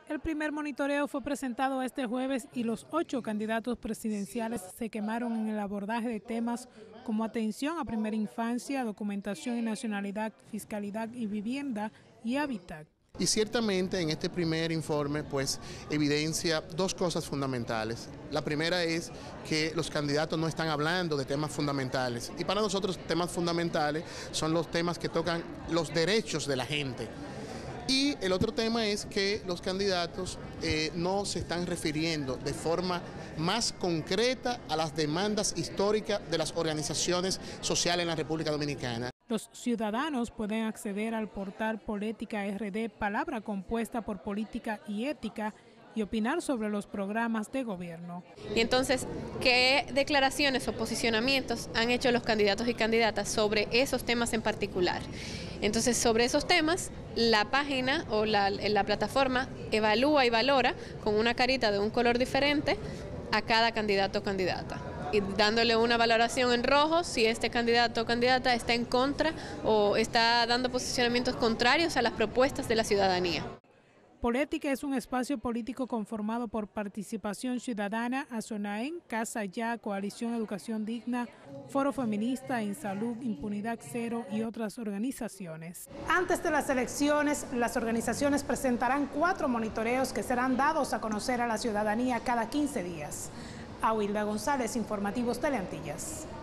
El primer monitoreo fue presentado este jueves y los 8 candidatos presidenciales se quemaron en el abordaje de temas como atención a primera infancia, documentación y nacionalidad, fiscalidad y vivienda y hábitat. Y ciertamente en este primer informe pues evidencia dos cosas fundamentales. La primera es que los candidatos no están hablando de temas fundamentales y para nosotros temas fundamentales son los temas que tocan los derechos de la gente. Y el otro tema es que los candidatos no se están refiriendo de forma más concreta a las demandas históricas de las organizaciones sociales en la República Dominicana. Los ciudadanos pueden acceder al portal Polética RD, palabra compuesta por política y ética, y opinar sobre los programas de gobierno. Y entonces, ¿qué declaraciones o posicionamientos han hecho los candidatos y candidatas sobre esos temas en particular? Entonces, sobre esos temas, la página o la plataforma evalúa y valora con una carita de un color diferente a cada candidato o candidata, y dándole una valoración en rojo si este candidato o candidata está en contra o está dando posicionamientos contrarios a las propuestas de la ciudadanía. Polética es un espacio político conformado por Participación Ciudadana, ASONAEN, Casa Ya, Coalición Educación Digna, Foro Feminista, En Salud, Impunidad Cero y otras organizaciones. Antes de las elecciones, las organizaciones presentarán 4 monitoreos que serán dados a conocer a la ciudadanía cada 15 días. Awilda González, Informativos Teleantillas.